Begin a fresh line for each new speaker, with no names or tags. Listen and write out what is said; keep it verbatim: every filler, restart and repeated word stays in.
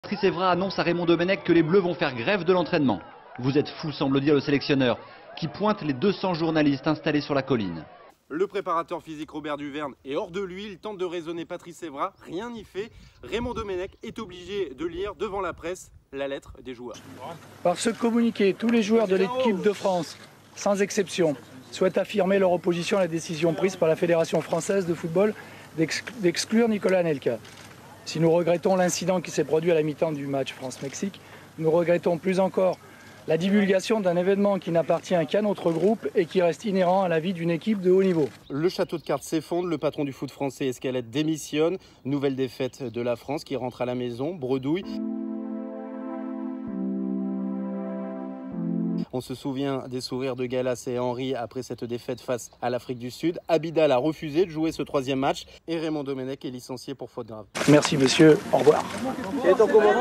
Patrice Evra annonce à Raymond Domenech que les Bleus vont faire grève de l'entraînement. Vous êtes fou, semble dire le sélectionneur, qui pointe les deux cents journalistes installés sur la colline.
Le préparateur physique Robert Duverne est hors de lui, il tente de raisonner Patrice Evra, rien n'y fait. Raymond Domenech est obligé de lire devant la presse la lettre des joueurs.
Par ce communiqué, tous les joueurs de l'équipe de France, sans exception, souhaitent affirmer leur opposition à la décision prise par la Fédération française de football d'exclure Nicolas Anelka. Si nous regrettons l'incident qui s'est produit à la mi-temps du match France-Mexique, nous regrettons plus encore la divulgation d'un événement qui n'appartient qu'à notre groupe et qui reste inhérent à la vie d'une équipe de haut niveau.
Le château de cartes s'effondre, le patron du foot français Escalette démissionne. Nouvelle défaite de la France qui rentre à la maison, bredouille. On se souvient des sourires de Gallas et Henry après cette défaite face à l'Afrique du Sud. Abidal a refusé de jouer ce troisième match et Raymond Domenech est licencié pour faute grave.
Merci monsieur, au revoir.